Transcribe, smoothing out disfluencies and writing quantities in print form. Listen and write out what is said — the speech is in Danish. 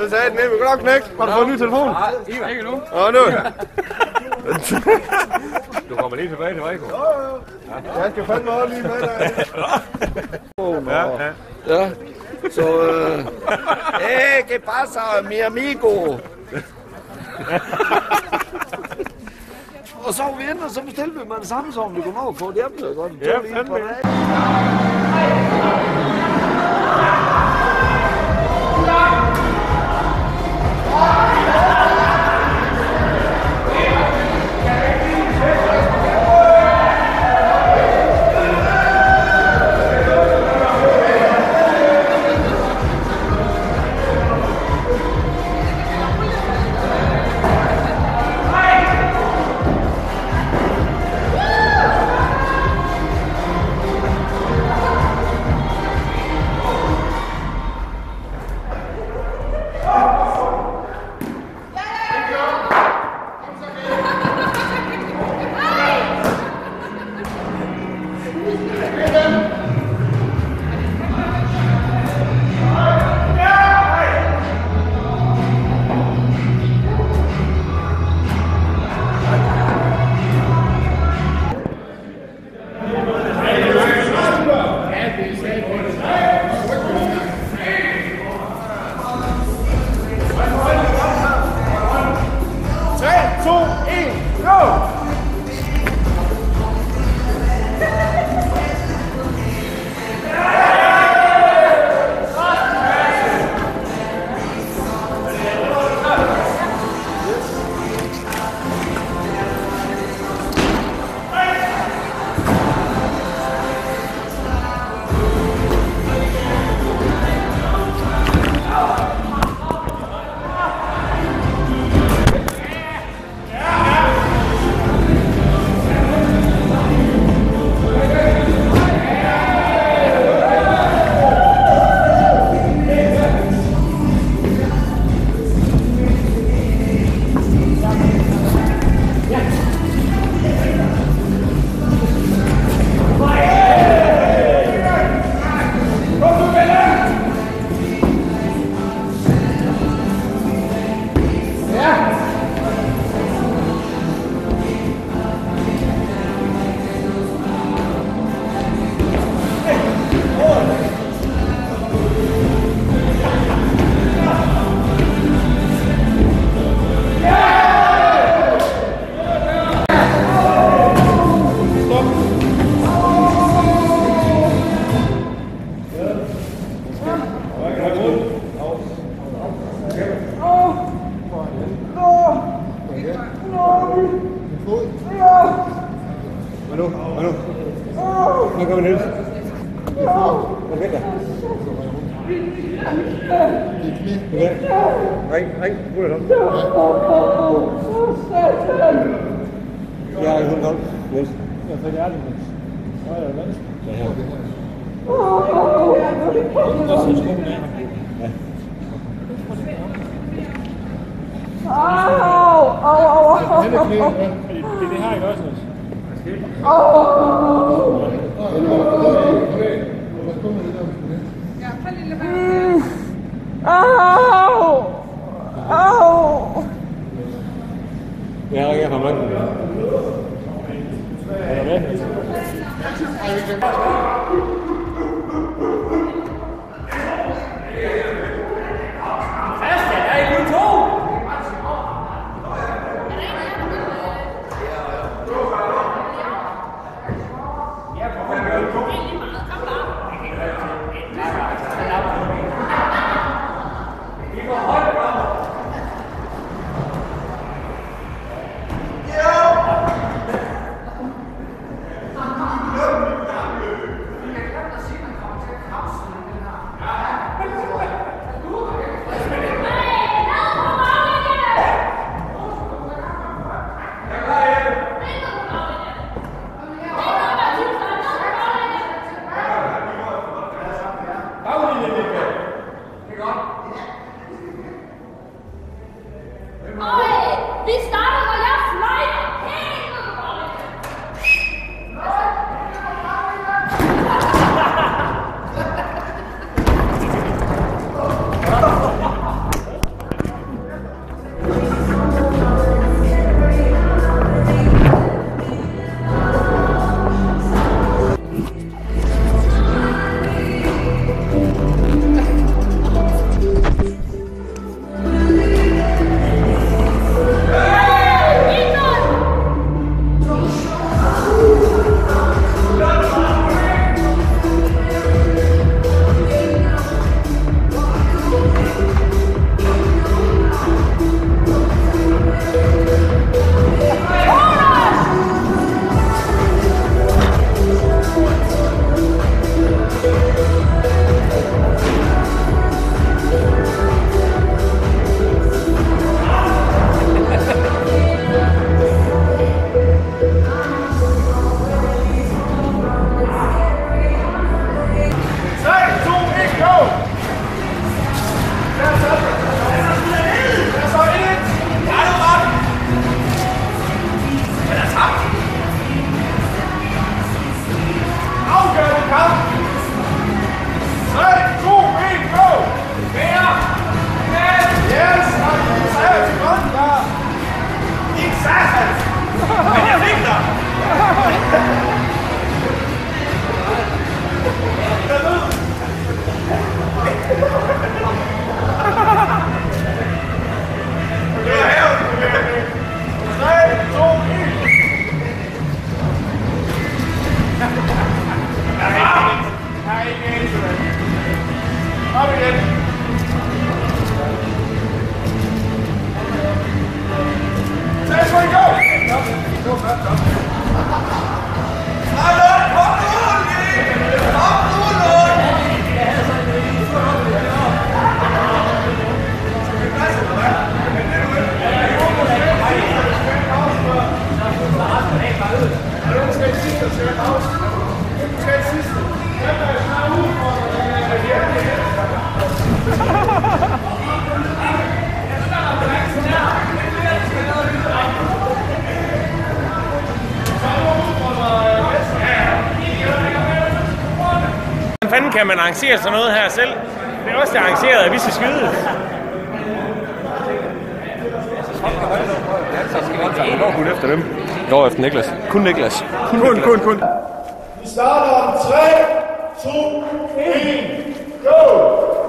Hvad sagde den? Vi går nok knægt. Har du fået en ny telefon? Nej, ikke nu. Åh, nu. Du kommer lige tilbage til Vejko. Ja, jeg skal fandme også lige med dig. Ja. Så, que pasa, mi amigo? Og så vi ender, så bestilte vi med det samme, som vi kunne nå at få det hjemme. Ja, fandme. Nu kommer Niels. Kom væk der. Okay. Ring. Hvor er det? Ja, hun kom. Niels. Jeg fik ærligt, Niels. Nå, er det venstre? Ja, her. Det her ikke også, Niels? Ja, ringer fra Magten. Er der med? Men jeg fik dig! Hvordan fanden kan man arrangere sådan noget her selv? Det er også det arrangeret, at vi skal skyde. Jeg går kun efter dem. Jeg går efter Niklas. Kun Niklas. Kun. Vi starter om 3, 2, 1, go!